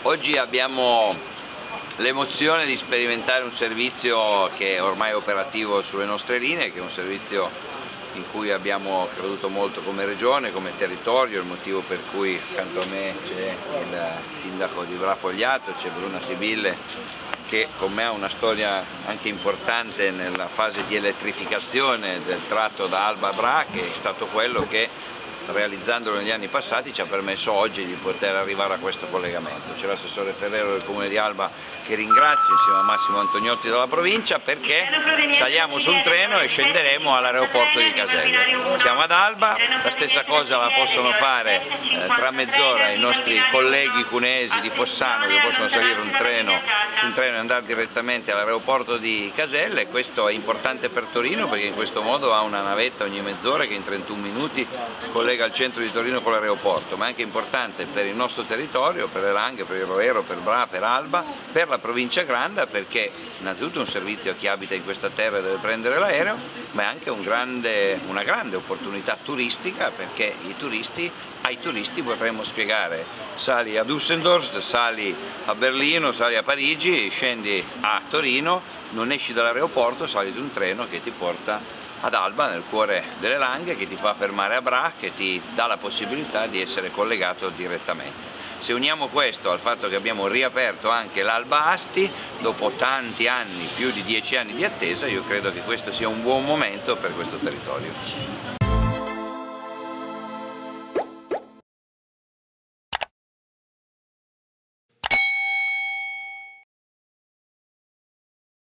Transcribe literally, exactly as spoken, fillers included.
Oggi abbiamo l'emozione di sperimentare un servizio che è ormai operativo sulle nostre linee, che è un servizio in cui abbiamo creduto molto come regione, come territorio, il motivo per cui accanto a me c'è il sindaco di Bra Fogliato, c'è Bruna Sibille, che con me ha una storia anche importante nella fase di elettrificazione del tratto da Alba a Bra, che è stato quello che, realizzandolo negli anni passati, ci ha permesso oggi di poter arrivare a questo collegamento. C'è l'assessore Ferrero del Comune di Alba, che ringrazio, insieme a Massimo Antoniotti della provincia, perché saliamo su un treno e scenderemo all'aeroporto di Caselle. Siamo ad Alba, la stessa cosa la possono fare eh, tra mezz'ora i nostri colleghi cunesi di Fossano, che possono salire un treno, su un treno e andare direttamente all'aeroporto di Caselle. Questo è importante per Torino, perché in questo modo ha una navetta ogni mezz'ora che in trentuno minuti collega al centro di Torino con l'aeroporto, ma è anche importante per il nostro territorio, per le Langhe, per il Roero, per Bra, per Alba, per la provincia Granda, perché innanzitutto è un servizio a chi abita in questa terra e deve prendere l'aereo, ma è anche un grande, una grande opportunità turistica, perché i turisti, ai turisti potremmo spiegare: sali a Düsseldorf, sali a Berlino, sali a Parigi, scendi a Torino, non esci dall'aeroporto, sali di un treno che ti porta ad Alba, nel cuore delle Langhe, che ti fa fermare a Bra, che ti dà la possibilità di essere collegato direttamente. Se uniamo questo al fatto che abbiamo riaperto anche l'Alba Asti, dopo tanti anni, più di dieci anni di attesa, io credo che questo sia un buon momento per questo territorio.